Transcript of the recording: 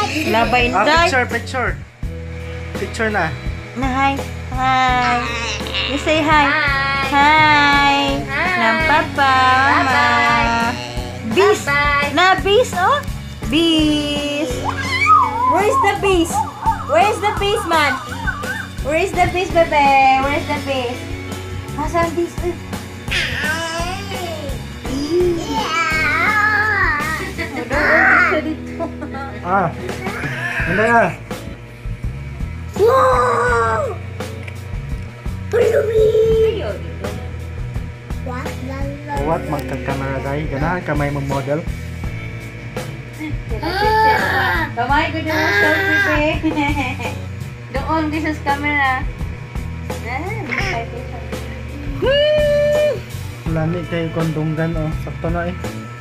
Labay Ah, na. picture, picture. Picture na. Hi. Hi. You say hi. Hi. Hi. Hi. Ng papa, mama. Bye-bye. Bees. Bye-bye. Na bees, oh. Bees. Where's the bees? Where's the bees, man? Where's the bees, bebe? Where's the bees? Nasaan bees? Ah. Ano na? What magka-camera dahil ganahan kamay mong model. Kamay ko din ang selfie, pe. Doon, this is camera. Lami kay kondonggan oh. Sakto na eh.